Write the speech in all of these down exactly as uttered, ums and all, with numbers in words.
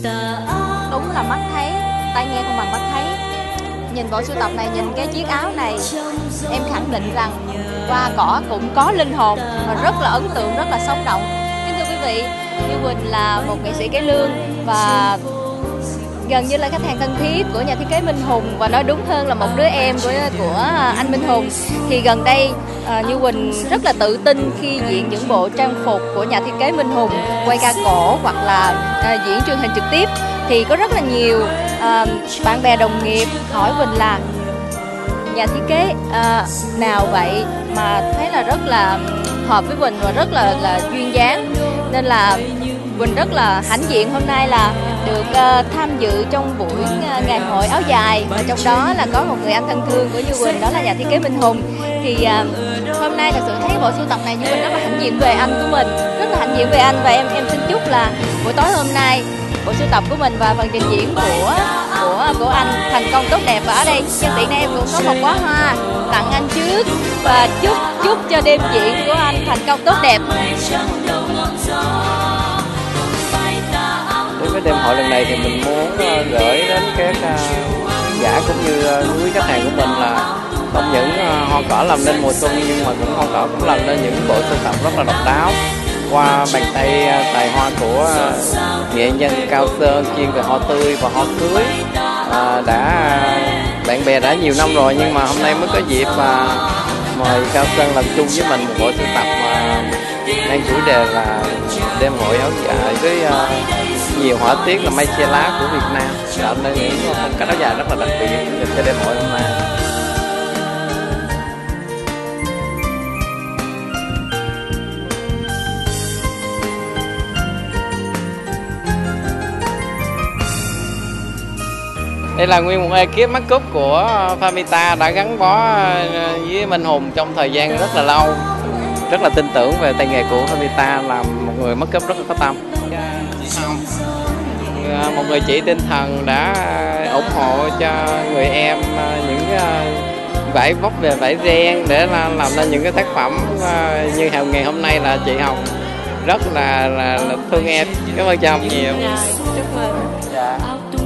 Đúng là mắt thấy, tai nghe không bằng mắt thấy. Nhìn bộ sưu tập này, nhìn cái chiếc áo này, em khẳng định rằng Hoa Cỏ cũng có linh hồn và rất là ấn tượng, rất là sống động. Kính thưa quý vị, Như Quỳnh là một nghệ sĩ cải lương và gần như là khách hàng thân thiết của nhà thiết kế Minh Hùng, và nói đúng hơn là một đứa em của của anh Minh Hùng. Thì gần đây uh, Như Quỳnh rất là tự tin khi diện những bộ trang phục của nhà thiết kế Minh Hùng, quay ca cổ hoặc là uh, diễn truyền hình trực tiếp. Thì có rất là nhiều uh, bạn bè đồng nghiệp hỏi Quỳnh là nhà thiết kế uh, nào vậy mà thấy là rất là hợp với Quỳnh và rất là là duyên dáng, nên là Quỳnh rất là hãnh diện hôm nay là được uh, tham dự trong buổi uh, ngày hội áo dài, và trong đó là có một người anh thân thương của Như Quỳnh, đó là nhà thiết kế Minh Hùng. Thì uh, hôm nay thật sự thấy bộ sưu tập này Như Quỳnh rất là hãnh diện về anh của mình, rất là hãnh diện về anh, và em em xin chúc là buổi tối hôm nay bộ sưu tập của mình và phần trình diễn của của của anh thành công tốt đẹp. Và ở đây nhân tiện này em cũng có một bó hoa tặng anh trước, và chúc chúc cho đêm diễn của anh thành công tốt đẹp. Đối với đêm hội lần này thì mình muốn uh, gửi đến các uh, giả cũng như uh, quý khách hàng của mình là không những uh, hoa cỏ làm nên mùa xuân, nhưng mà cũng hoa cỏ cũng làm nên những bộ sưu tập rất là độc đáo qua bàn tay uh, tài hoa của uh, nghệ nhân Cao Sơn chuyên về hoa tươi và hoa cưới. Uh, đã uh, bạn bè đã nhiều năm rồi, nhưng mà hôm nay mới có dịp và uh, mời Cao Sơn làm chung với mình một bộ sưu tập uh, mang chủ đề là đêm hội áo dài với uh, nhiều họa tiết là mây che lá của Việt Nam, tạo nên những phong cách áo dài rất là đặc biệt dành cho đêm hội hôm nay. Đây là nguyên một ekip make up của Famita đã gắn bó với Minh Hùng trong thời gian rất là lâu. Rất là tin tưởng về tay nghề của Famita, là một người make up rất là có tâm. Chị Hồng, một người chị tinh thần đã ủng hộ cho người em những vải vóc về vải ren để làm nên những cái tác phẩm như hào ngày hôm nay. Là chị Hồng rất là, là, là thương em. Cảm ơn chồng nhiều. Chúc mừng. Dạ.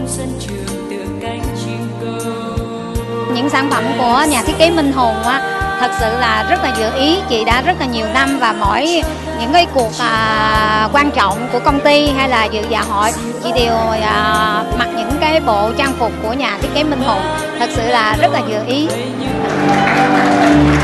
Những sản phẩm của nhà thiết kế Minh Hùng á, thật sự là rất là dự ý. Chị đã rất là nhiều năm, và mỗi những cái cuộc à, quan trọng của công ty hay là dự dạ hội, chị đều à, mặc những cái bộ trang phục của nhà thiết kế Minh Hùng. Thật sự là rất là dự ý.